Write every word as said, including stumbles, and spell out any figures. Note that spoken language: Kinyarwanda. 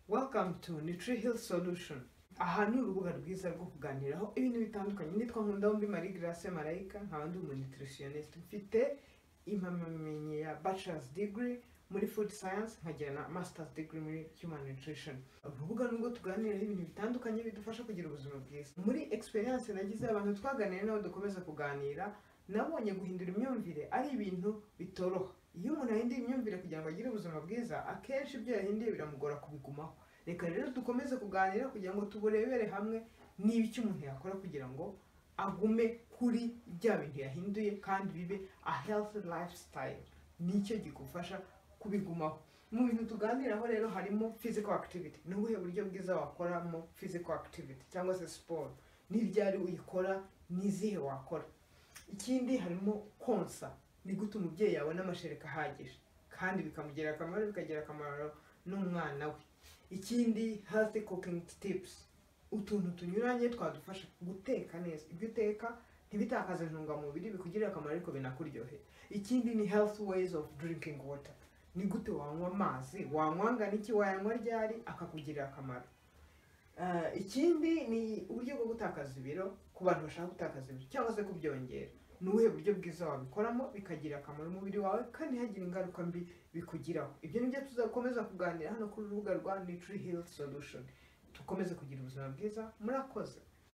Welcome to Nutriheal solution. Aha ni urubuga rwiza rwo kuganiraho ibintu bitandukanye. Nitwa nkundabombimariegrace Marayika, nkaba ndi umunutritionist. Mfite impamyabumenyi ya bachelor's degree muri food science, nkagira na master's degree muri human nutrition. Urubuga nubwo tuganiraho ibintu bitandukanye bidufasha kugira ubuzima bwiza. Muri experience nagize abantu twaganira nabo dukomeza kuganira, nabonye guhindura imyumvire ari ibintu bitoroha. Iyo umuntu ahinduye imyumvire kugira ngo agire ubuzima bwiza, akenshi ibyo yahinduye biramugora kubigumaho. Reka rero dukomeze kuganira kugira ngo tuburebere hamwe niba icyo umuntu yakora kugira ngo agume kuri bya bintu yahinduye kandi bibe a healthy lifestyle. Nicyo gikufasha kubigumaho. Mu bintu tuganiraho rero harimo physical activity. Ni ubuhe buryo bwiza wakoramo physical activity cyangwa se sport? Ni ryari uyikora, nizihe wakora? Ikindi harimo konsa. Ni gute umubyeyi yabona amashereka ahagije kandi bikamugirira akamaro, bikagira akamaro n'umwana we. Ikindi healthy cooking tips, utuntu tunyuranye twadufasha guteka neza. Ibyo uteka ntibitakaze intungamubiri, bikugirira akamaro ariko binakuryohera. Ikindi ni health ways of drinking water. Ni gute wanywa amazi, wanywanga n'iki, wayanywa ryari akakugirira akamaro. Uh, ikindi ni uburyo bwo gutakaza ibiro ku bantu bashaka gutakaza ibiro cyangwa se kubyongera. Ni ubuhe buryo bwiza wabikoramo bikagira akamaro umubiri wawe kandi hagira ingaruka mbi bikugiraho. Ibyo nibyo tuzakomeza kuganira hano kuri urubuga rwa Nutriheal solution. Tukomeze kugira ubuzima bwiza. Murakoze.